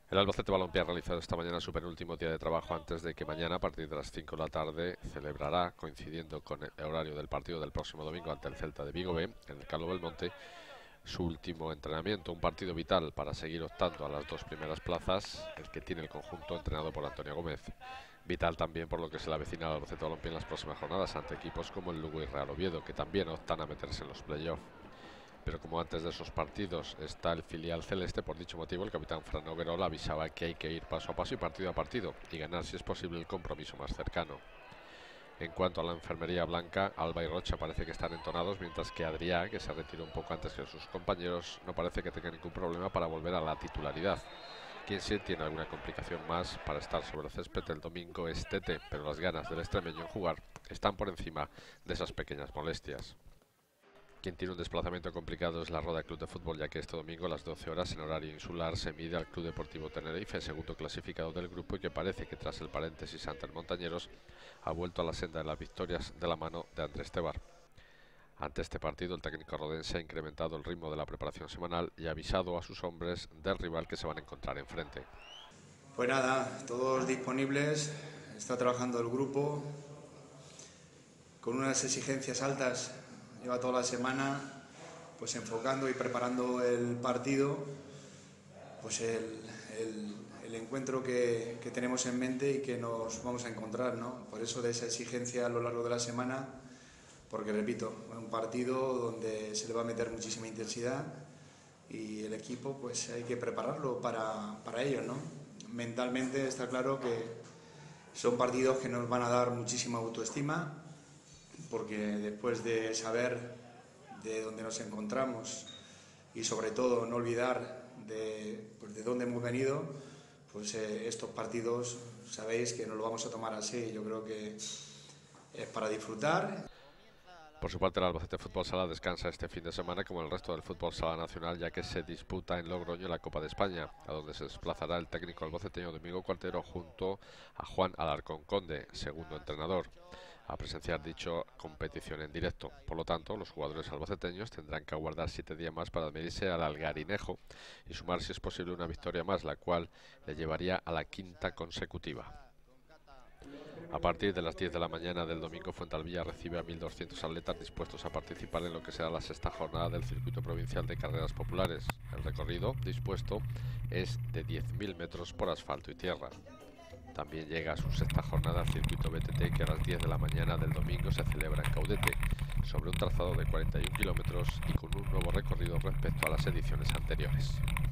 El Albacete Balompié ha realizado esta mañana su penúltimo día de trabajo antes de que mañana, a partir de las 5 de la tarde, celebrará, coincidiendo con el horario del partido del próximo domingo ante el Celta de Vigo B, en el Carlo Belmonte, su último entrenamiento. Un partido vital para seguir optando a las dos primeras plazas, el que tiene el conjunto entrenado por Antonio Gómez. Vital también por lo que se le avecina al Albacete Balompié en las próximas jornadas ante equipos como el Lugo y Real Oviedo, que también optan a meterse en los playoffs. Pero como antes de esos partidos está el filial celeste, por dicho motivo el capitán Fran Noguerola avisaba que hay que ir paso a paso y partido a partido y ganar si es posible el compromiso más cercano. En cuanto a la enfermería blanca, Alba y Rocha parece que están entonados, mientras que Adrià, que se retiró un poco antes que sus compañeros, no parece que tenga ningún problema para volver a la titularidad. Quien sí tiene alguna complicación más para estar sobre el césped el domingo es Tete, pero las ganas del extremeño en jugar están por encima de esas pequeñas molestias. Quien tiene un desplazamiento complicado es la Roda Club de Fútbol, ya que este domingo a las 12 horas en horario insular se mide al Club Deportivo Tenerife, segundo clasificado del grupo, y que parece que tras el paréntesis ante el Montañeros ha vuelto a la senda de las victorias de la mano de Andrés Tebar. Ante este partido el técnico rodense ha incrementado el ritmo de la preparación semanal y ha avisado a sus hombres del rival que se van a encontrar enfrente. Pues nada, todos disponibles, está trabajando el grupo con unas exigencias altas. Lleva toda la semana pues enfocando y preparando el partido, pues el encuentro que tenemos en mente y que nos vamos a encontrar, ¿no? Por eso de esa exigencia a lo largo de la semana, porque repito, es un partido donde se le va a meter muchísima intensidad y el equipo pues hay que prepararlo para ello, ¿no? Mentalmente está claro que son partidos que nos van a dar muchísima autoestima, porque después de saber de dónde nos encontramos y sobre todo no olvidar de dónde hemos venido, pues estos partidos sabéis que nos lo vamos a tomar así. Yo creo que es para disfrutar. Por su parte, el Albacete Fútbol Sala descansa este fin de semana como el resto del fútbol sala nacional, ya que se disputa en Logroño la Copa de España, a donde se desplazará el técnico albaceteño Domingo Cuartero junto a Juan Alarcón Conde, segundo entrenador, a presenciar dicha competición en directo. Por lo tanto, los jugadores albaceteños tendrán que aguardar 7 días más para medirse al Algarinejo y sumar, si es posible, una victoria más, la cual le llevaría a la quinta consecutiva. A partir de las 10 de la mañana del domingo, Fuentalvilla recibe a 1.200 atletas dispuestos a participar en lo que será la sexta jornada del Circuito Provincial de Carreras Populares. El recorrido dispuesto es de 10.000 metros por asfalto y tierra. También llega a su sexta jornada el Circuito BTT, que a las 10 de la mañana del domingo se celebra en Caudete, sobre un trazado de 41 kilómetros y con un nuevo recorrido respecto a las ediciones anteriores.